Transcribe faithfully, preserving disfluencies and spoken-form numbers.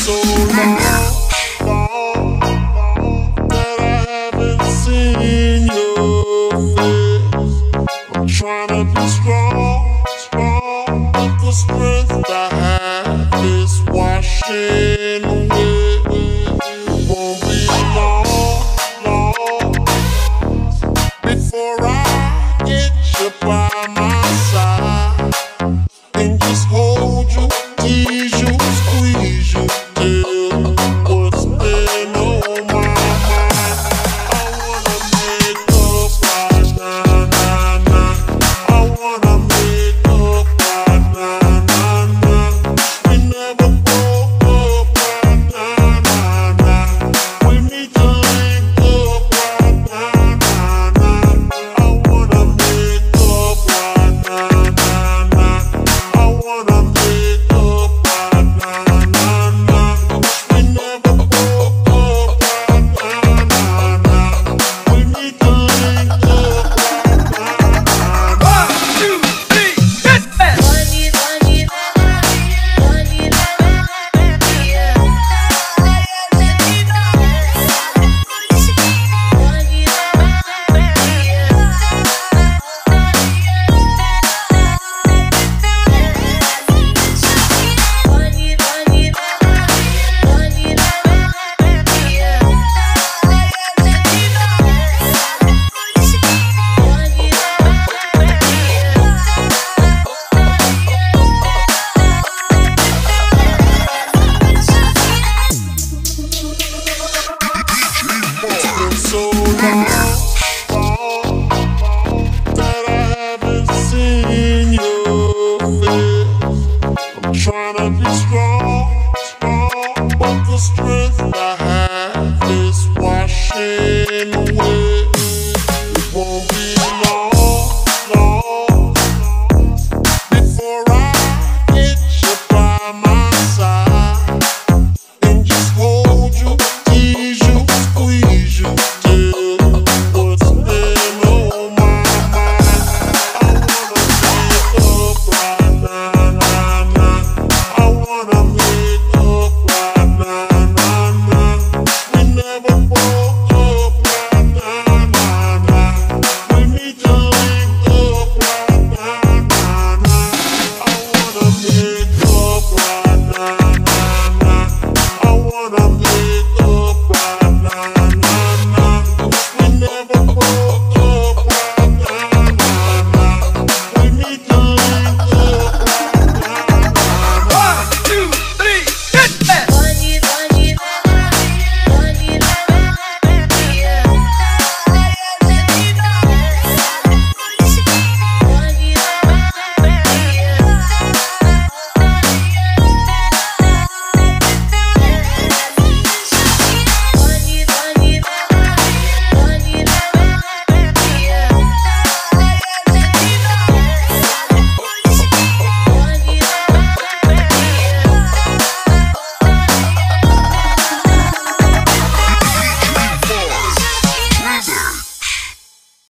so long, long that I haven't seen your face. I'm trying to be strong, strong, but the strength I have is washing away. It won't be long, long before I get you by my side and just hold you, tease you.